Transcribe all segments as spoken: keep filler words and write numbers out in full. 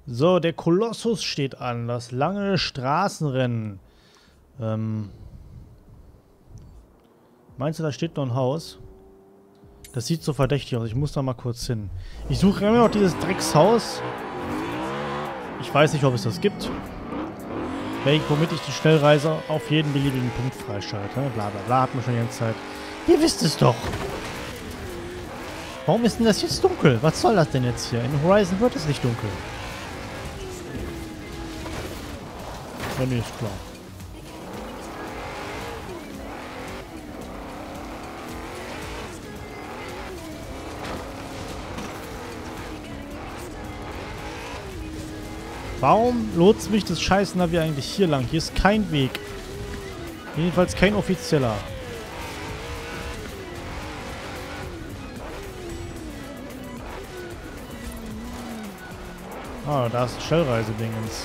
So, der Kolossus steht an. Das lange Straßenrennen. Ähm. Meinst du, da steht noch ein Haus? Das sieht so verdächtig aus. Ich muss da mal kurz hin. Ich suche immer noch dieses Dreckshaus. Ich weiß nicht, ob es das gibt. Welch, womit ich die Schnellreise auf jeden beliebigen Punkt freischalte. Bla bla bla, hat man schon die ganze Zeit. Ihr wisst es doch. Warum ist denn das jetzt dunkel? Was soll das denn jetzt hier? In Horizon wird es nicht dunkel. Ja, nee, ist klar. Warum lotst mich das Scheiß-Navi eigentlich hier lang? Hier ist kein Weg. Jedenfalls kein offizieller. Ah, da ist ein Schnellreise-Dingens.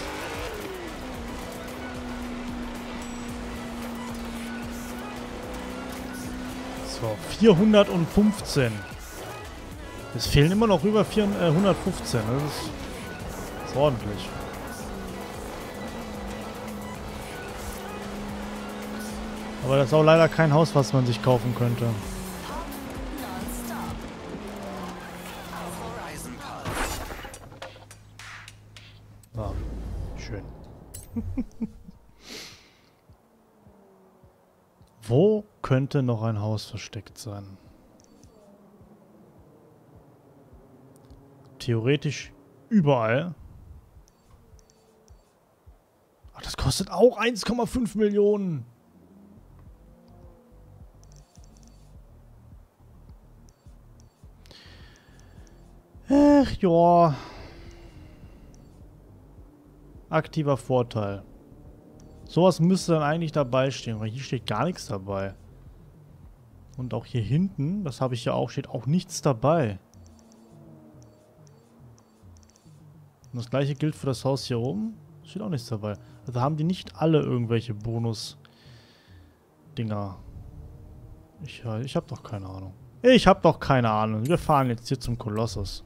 So, vierhundertfünfzehn. Es fehlen immer noch über vierhundertfünfzehn. Das ist, das ist ordentlich. Aber das ist auch leider kein Haus, was man sich kaufen könnte. Ah, schön. Wo könnte noch ein Haus versteckt sein? Theoretisch überall. Ach, das kostet auch eins Komma fünf Millionen. Ach ja. Aktiver Vorteil. Sowas müsste dann eigentlich dabei stehen, weil hier steht gar nichts dabei. Und auch hier hinten, das habe ich ja auch, steht auch nichts dabei. Und das gleiche gilt für das Haus hier oben. Steht auch nichts dabei. Also haben die nicht alle irgendwelche Bonus-Dinger. Ich, ich habe doch keine Ahnung. Ich habe doch keine Ahnung. Wir fahren jetzt hier zum Kolossus.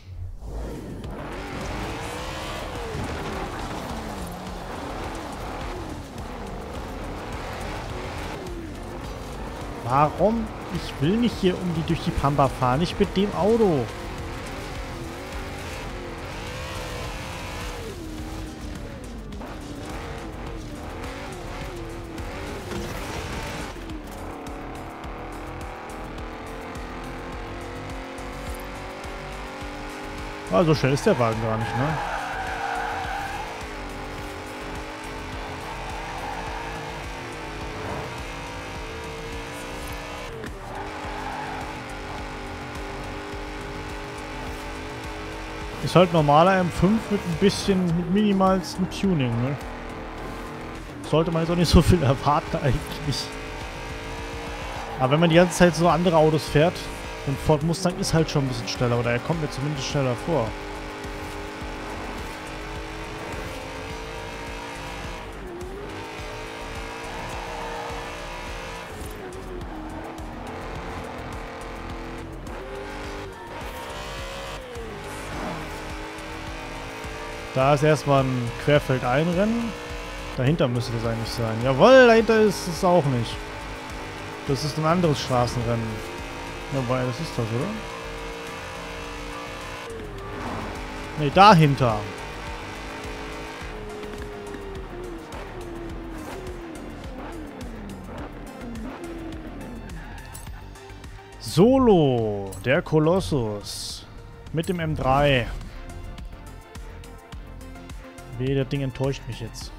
Warum? Ich will nicht hier um die durch die Pampa fahren. Nicht mit dem Auto. Ah, so schnell ist der Wagen gar nicht, ne? Ist halt normaler M fünf mit ein bisschen, mit minimalstem Tuning, ne? Sollte man jetzt auch nicht so viel erwarten eigentlich. Aber wenn man die ganze Zeit so andere Autos fährt, und Ford Mustang ist halt schon ein bisschen schneller, oder er kommt mir zumindest schneller vor. Da ist erstmal ein Querfeldeinrennen. Dahinter müsste das eigentlich sein. Jawohl, dahinter ist es auch nicht. Das ist ein anderes Straßenrennen. Wobei, das ist das, oder? Ne, dahinter. Solo, der Kolossus. Mit dem M drei. Weh, das Ding enttäuscht mich jetzt.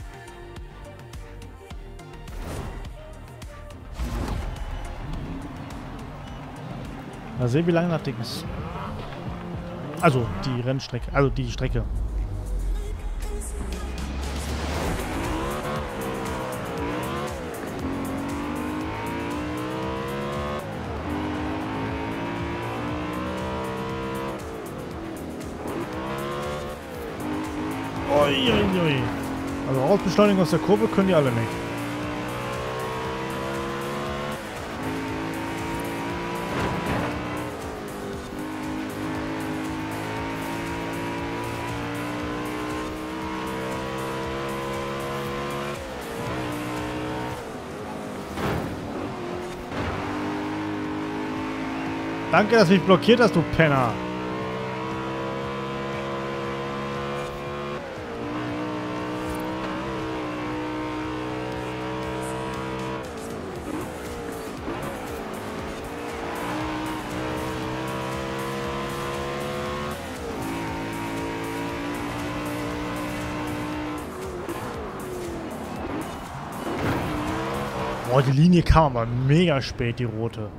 Mal sehen, wie lange das Ding ist. Also, die Rennstrecke. Also, die Strecke. Ui, ui, ui. Also, Ausbeschleunigung aus der Kurve können die alle nicht. Danke, dass du mich blockiert hast, du Penner. Boah, die Linie kam aber mega spät, die rote.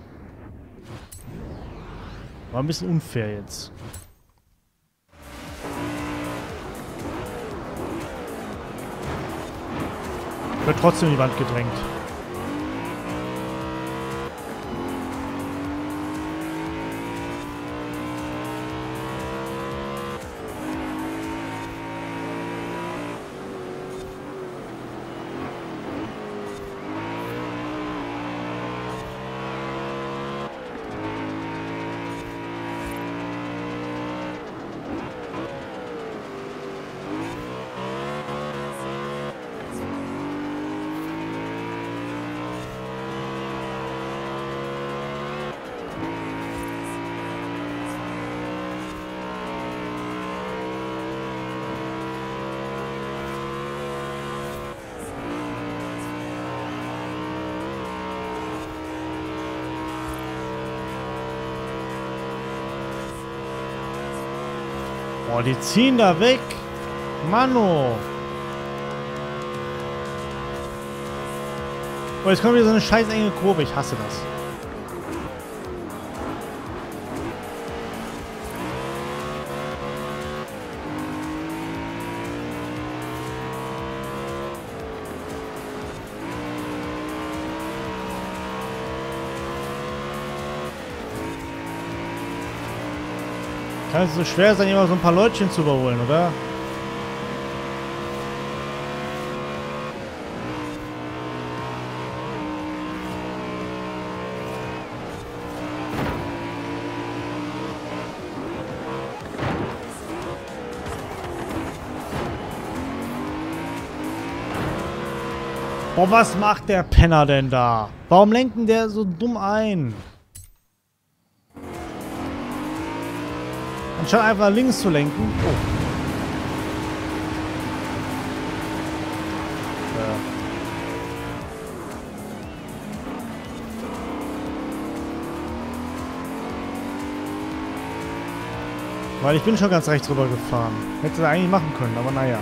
War ein bisschen unfair jetzt. Wird trotzdem in die Wand gedrängt. Boah, die ziehen da weg. Mano. Oh, jetzt kommt wieder so eine scheiß enge Kurve. Ich hasse das. Kann es so schwer sein, immer so ein paar Leutchen zu überholen, oder? Boah, was macht der Penner denn da? Warum lenkt denn der so dumm ein? Anstatt einfach links zu lenken. Oh. Ja. Weil ich bin schon ganz rechts rüber gefahren. Hätte er eigentlich machen können, aber naja.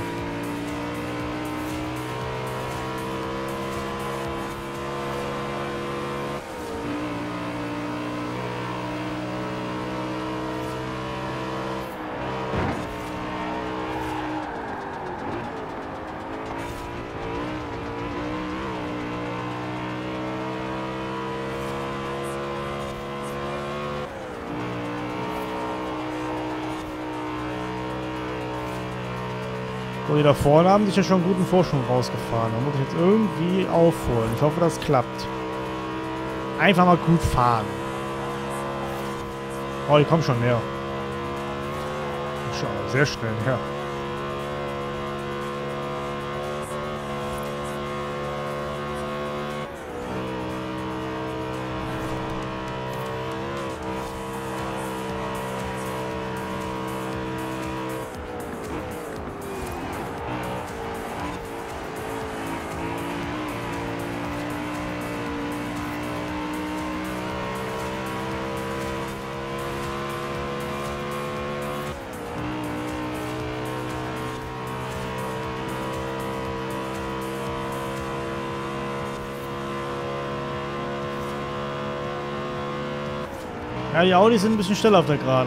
So, die da vorne haben sich ja schon einen guten Vorsprung rausgefahren. Da muss ich jetzt irgendwie aufholen. Ich hoffe, das klappt. Einfach mal gut fahren. Oh, die kommen schon näher. Schon sehr schnell her. Ja, die Audis sind ein bisschen schneller auf der Geraden.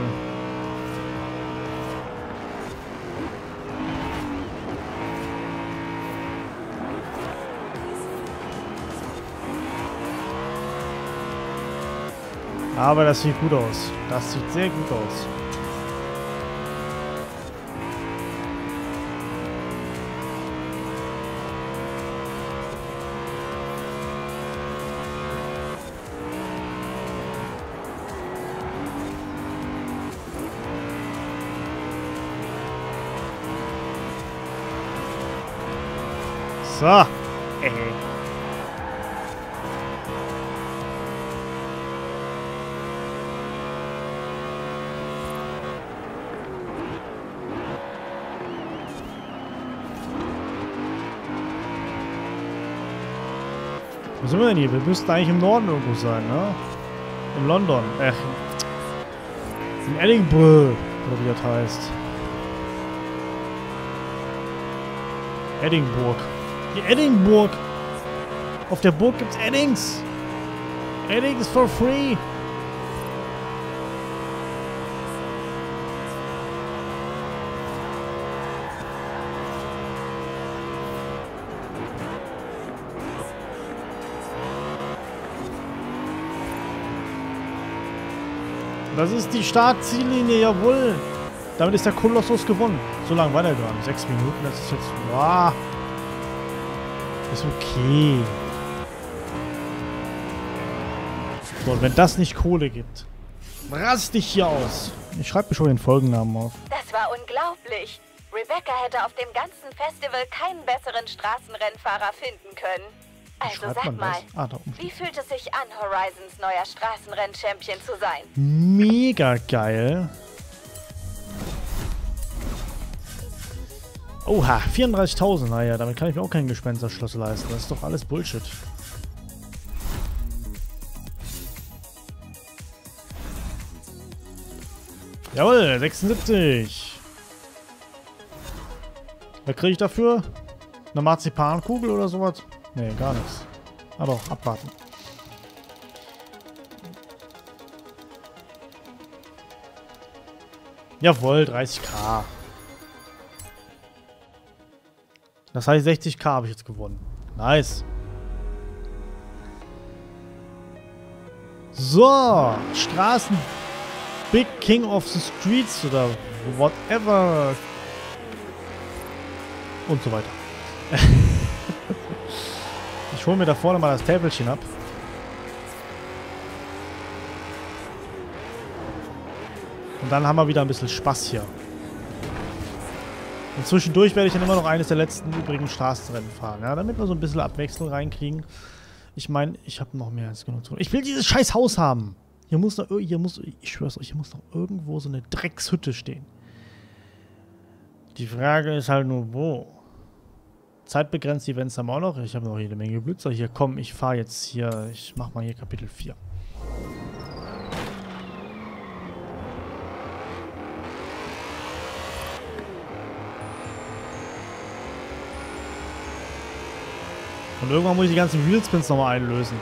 Aber das sieht gut aus. Das sieht sehr gut aus. So. Äh. Wo sind wir denn hier? Wir müssten eigentlich im Norden irgendwo sein, ne? In London. Äh, in Edinburgh, oder wie das heißt. Edinburgh. Die Edinburgh. Auf der Burg gibt's Eddings. Eddings for free. Das ist die Startziellinie, jawohl. Damit ist der Kolossus gewonnen. So lange war der gar nicht. Sechs Minuten, das ist jetzt... Wow. Ist okay. So, und wenn das nicht Kohle gibt, rast dich hier aus. Ich schreibe mir schon den Folgennamen auf. Das war unglaublich. Rebecca hätte auf dem ganzen Festival keinen besseren Straßenrennfahrer finden können. Also sag mal, ah, wie fühlt es sich an, Horizons neuer Straßenrenn-Champion zu sein? Mega geil. Oha, vierunddreißigtausend. Naja, damit kann ich mir auch kein Gespensterschloss leisten. Das ist doch alles Bullshit. Jawohl, sechsundsiebzig. Was kriege ich dafür? Eine Marzipankugel oder sowas? Nee, gar nichts. Ah doch, abwarten. Jawohl, dreißigtausend. Das heißt, sechzigtausend habe ich jetzt gewonnen. Nice. So, Straßen. Big King of the Streets oder whatever. Und so weiter. Ich hole mir da vorne mal das Täfelchen ab. Und dann haben wir wieder ein bisschen Spaß hier. Und zwischendurch werde ich dann immer noch eines der letzten übrigen Straßenrennen fahren. Ja, damit wir so ein bisschen Abwechslung reinkriegen. Ich meine, ich habe noch mehr als genug zu tun. Ich will dieses scheiß Haus haben. Hier muss noch, hier muss, ich schwör's euch, hier muss noch irgendwo so eine Dreckshütte stehen. Die Frage ist halt nur, wo? Zeitbegrenzt Events haben wir auch noch. Ich habe noch jede Menge Blitzer. Hier, komm, ich fahre jetzt hier. Ich mach mal hier Kapitel vier. Und irgendwann muss ich die ganzen Wheelspins nochmal einlösen.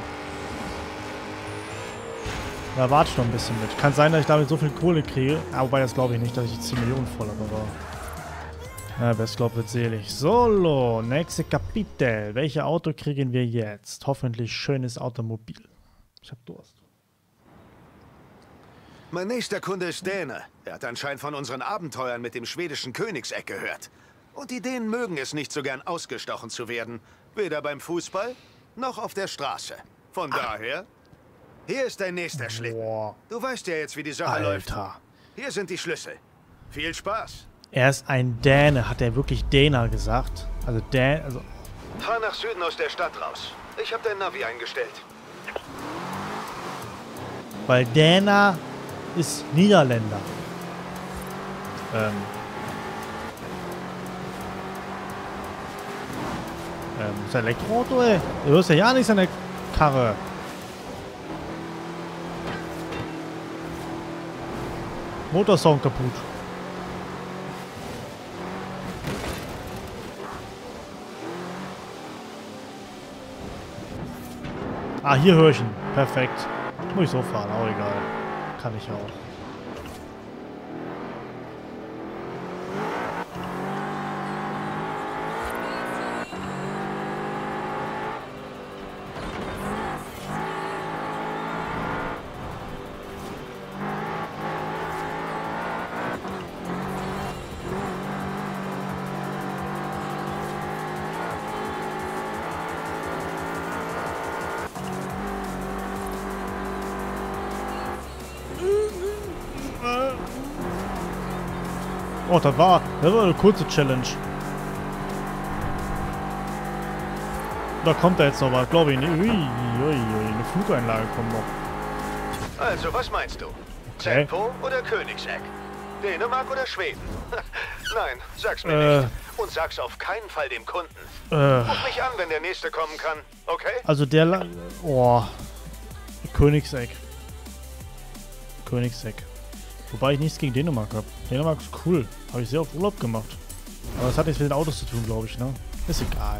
Da warte ich noch ein bisschen mit. Kann sein, dass ich damit so viel Kohle kriege. Aber wobei, das glaube ich nicht, dass ich die zehn Millionen voll habe. Aber ja, wer es glaubt, wird selig. Solo, nächste Kapitel. Welches Auto kriegen wir jetzt? Hoffentlich schönes Automobil. Ich hab Durst. Mein nächster Kunde ist Däne. Er hat anscheinend von unseren Abenteuern mit dem schwedischen Königseck gehört. Und die Dänen mögen es nicht so gern, ausgestochen zu werden. Weder beim Fußball, noch auf der Straße. Von Ach. daher, hier ist dein nächster Schlitten. Boah. Du weißt ja jetzt, wie die Sache Alter. läuft. Hier sind die Schlüssel. Viel Spaß. Er ist ein Däne. Hat er wirklich Däner gesagt? Also Dän... Also Fahr nach Süden aus der Stadt raus. Ich habe dein Navi eingestellt. Weil Däner ist Niederländer. Ähm... Ähm, das Elektroauto, ey. Du hörst ja ja nichts an der Karre. Motorsound kaputt. Ah, hier höre ich ihn. Perfekt. Muss ich so fahren, auch egal. Kann ich auch. Oh, das war, das war eine kurze Challenge. Da kommt da jetzt noch was, glaube ich nicht. Ui, ui, ui, eine Flugeinlage kommt noch. Also, was meinst du? Okay. Tempo oder Königseck? Dänemark oder Schweden? Nein, sag's mir äh, nicht. Und sag's auf keinen Fall dem Kunden. Äh. Ruf mich an, wenn der nächste kommen kann, okay? Also der... La oh. Königseck. Königseck. Wobei ich nichts gegen Dänemark habe. Dänemark ist cool. Habe ich sehr oft Urlaub gemacht. Aber das hat nichts mit den Autos zu tun, glaube ich, ne? Ist egal.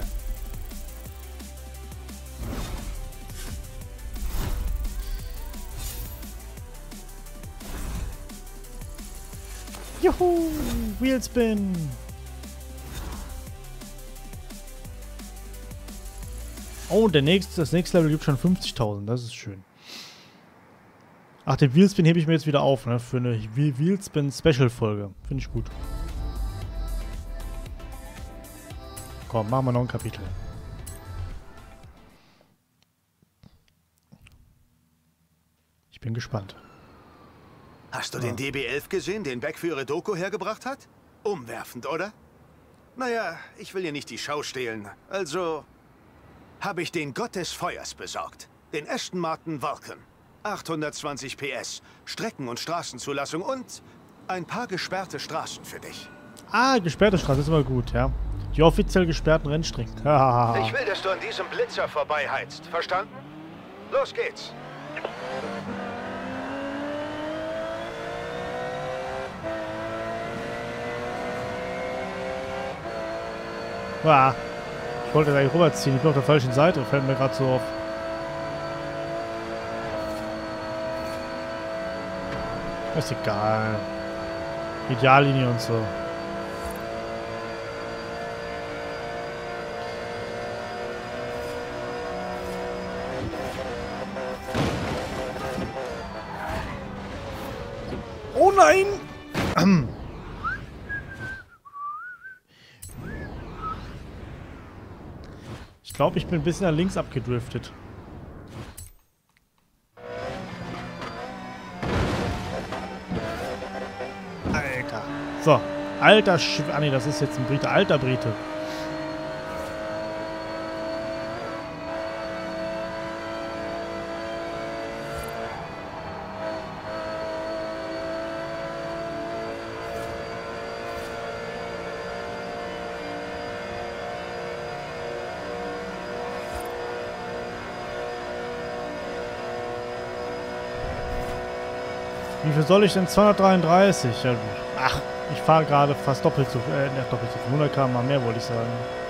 Juhu! Wheelspin! Oh, der nächste, das nächste Level gibt schon fünfzigtausend. Das ist schön. Ach, den Wheelspin hebe ich mir jetzt wieder auf, ne? Für eine Wheelspin-Special-Folge. Finde ich gut. Komm, machen wir noch ein Kapitel. Ich bin gespannt. Hast du den D B elf gesehen, den Beck für ihre Doku hergebracht hat? Umwerfend, oder? Naja, ich will ihr nicht die Schau stehlen. Also habe ich den Gott des Feuers besorgt. Den Aston Martin Vulcan. achthundertzwanzig P S, Strecken- und Straßenzulassung und ein paar gesperrte Straßen für dich. Ah, gesperrte Straßen ist immer gut, ja. Die offiziell gesperrten Rennstrecken. Ich will, dass du an diesem Blitzer vorbeiheizt. Verstanden? Los geht's. Ah, ich wollte da eigentlich rüberziehen. Ich bin auf der falschen Seite. Fällt mir gerade so auf. Ist egal. Ideallinie und so. Oh nein! Ich glaube, ich bin ein bisschen nach links abgedriftet. Alter. So. Alter Sch... Ah ne, das ist jetzt ein Brite. Alter Brite. Wie viel soll ich denn? zweihundertdreiunddreißig. Ja, ach, ich fahre gerade fast doppelt so, äh, nicht doppelt so viel. hundert Kilometer mehr wollte ich sagen.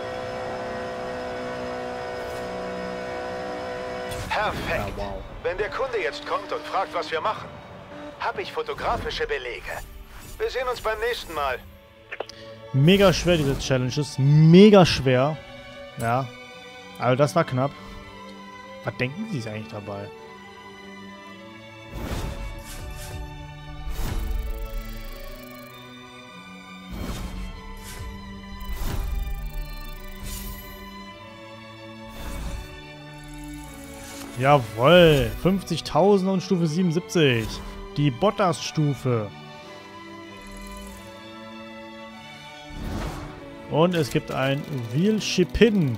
Perfekt. Ja, wow. Wenn der Kunde jetzt kommt und fragt, was wir machen, habe ich fotografische Belege. Wir sehen uns beim nächsten Mal. Mega schwer, diese Challenges. Mega schwer. Ja. Also das war knapp. Was denken Sie sich eigentlich dabei? Jawohl, fünfzigtausend und Stufe siebenundsiebzig. Die Bottas-Stufe. Und es gibt ein Wheelspin.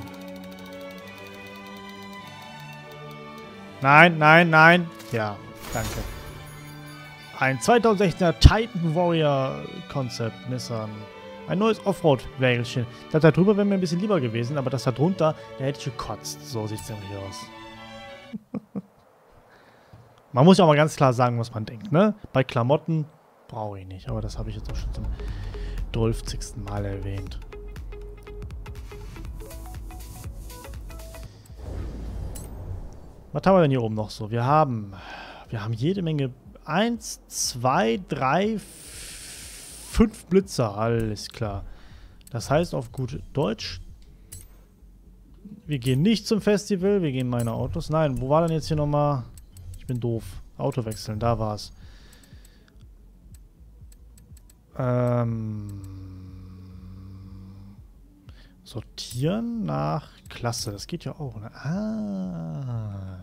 Nein, nein, nein. Ja, danke. Ein zweitausendsechzehner Titan Warrior Concept Nissan. Ein neues Offroad-Wägelchen. Das da drüber wäre mir ein bisschen lieber gewesen, aber das da drunter, da hätte ich gekotzt. So sieht es nämlich aus. Man muss ja auch mal ganz klar sagen, was man denkt, ne? Bei Klamotten brauche ich nicht, aber das habe ich jetzt auch schon zum dreißigsten Mal erwähnt. Was haben wir denn hier oben noch so? Wir haben, wir haben jede Menge. Eins, zwei, drei, fünf Blitzer. Alles klar. Das heißt auf gut Deutsch, wir gehen nicht zum Festival, wir gehen meine Autos. Nein, wo war denn jetzt hier nochmal? Ich bin doof. Auto wechseln, da war's. Ähm, sortieren nach Klasse. Das geht ja auch, ne? Ah.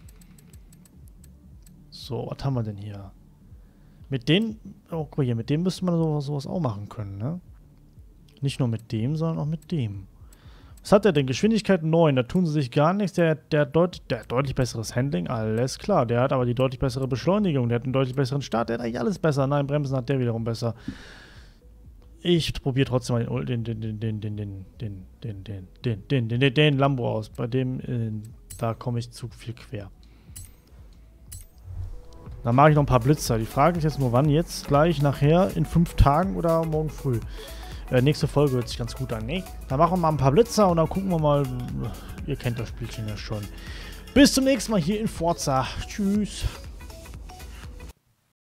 So, was haben wir denn hier? Mit denen, oh, guck mal hier, mit dem müsste man sowas, sowas auch machen können, ne? Nicht nur mit dem, sondern auch mit dem. Was hat er denn? Geschwindigkeit neun, da tun sie sich gar nichts. Der, der, deut, der hat deutlich besseres Handling, alles klar. Der hat aber die deutlich bessere Beschleunigung, der hat einen deutlich besseren Start, der hat eigentlich alles besser. Nein, Bremsen hat der wiederum besser. Ich probiere trotzdem mal den, den, den, den, den, den, den, den, den, den, den, den, den, den Lambo aus. Bei dem, äh, da komme ich zu viel quer. Dann mache ich noch ein paar Blitzer. Die Frage ist jetzt nur, wann jetzt? Gleich, nachher, in fünf Tagen oder morgen früh? Äh, nächste Folge hört sich ganz gut an, ne? Dann machen wir mal ein paar Blitzer und dann gucken wir mal. Ihr kennt das Spielchen ja schon. Bis zum nächsten Mal hier in Forza. Tschüss.